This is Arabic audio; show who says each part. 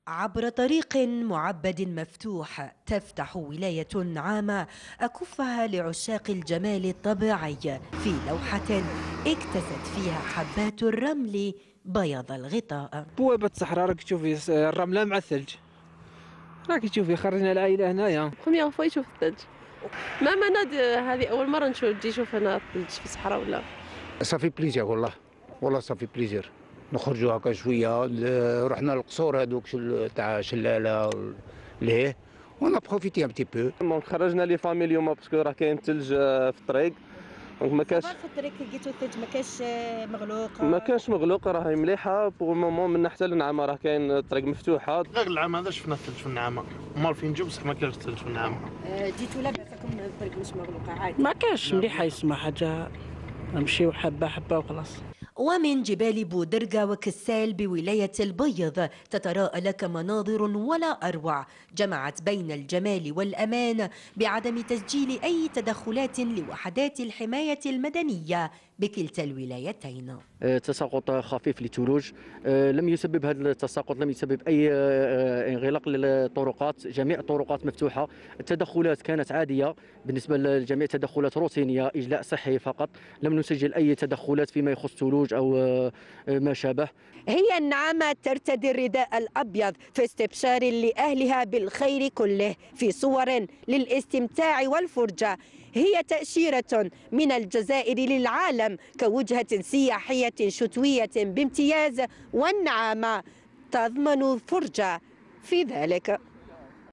Speaker 1: عبر طريق معبد مفتوح تفتح ولاية نعامة أكفها لعشاق الجمال الطبيعي في لوحة اكتست فيها حبات الرمل بياض الغطاء.
Speaker 2: بوابة الصحراء راك تشوفي الرملة مع الثلج، راك تشوفي خرجنا العائلة هنايا.
Speaker 3: خويا فوا يشوف الثلج. ما هذه أول مرة نشوف هنا الثلج في الصحراء ولا.
Speaker 4: صافي بليزير والله صافي بليزير نخرجوا هكا شويه. رحنا للقصور هذوك تاع شلاله ليه وانا بروفيتي ان بتي بو.
Speaker 5: خرجنا لي فامي اليوم باسكو راه كاين ثلج في الطريق، دونك ما كاش
Speaker 6: في الطريق لقيتو الثلج
Speaker 5: ما كانش مغلوق، راهي مليحه بوغ المومون. من حتى للنعامه راه كاين الطريق مفتوحه.
Speaker 7: غير العام هذا شفنا الثلج في النعامه، مال فين نجيو بصح ما كانش الثلج في النعامه.
Speaker 6: جيتو لاباسكم الطريق مش مغلوقه عادي؟
Speaker 8: ما كانش مليحه، يسمى حاجه نمشيو حبه حبه وخلاص.
Speaker 1: ومن جبال بودرجة وكسال بولاية البيض تتراءى لك مناظر ولا أروع، جمعت بين الجمال والأمان بعدم تسجيل أي تدخلات لوحدات الحماية المدنية بكلتا الولايتين.
Speaker 9: تساقط خفيف للثلوج لم يسبب هذا التساقط، لم يسبب أي انغلاق للطرقات، جميع الطرقات مفتوحة. التدخلات كانت عادية بالنسبة لجميع التدخلات روتينية، إجلاء صحي فقط، لم نسجل أي تدخلات فيما يخص ثلوج أو ما شابه.
Speaker 6: هي النعامة ترتدي الرداء الأبيض في استبشار لأهلها بالخير كله، في صور للاستمتاع والفرجة. هي تأشيرة من الجزائر للعالم كوجهة سياحية شتوية بامتياز، والنعامة تضمن فرجة في ذلك.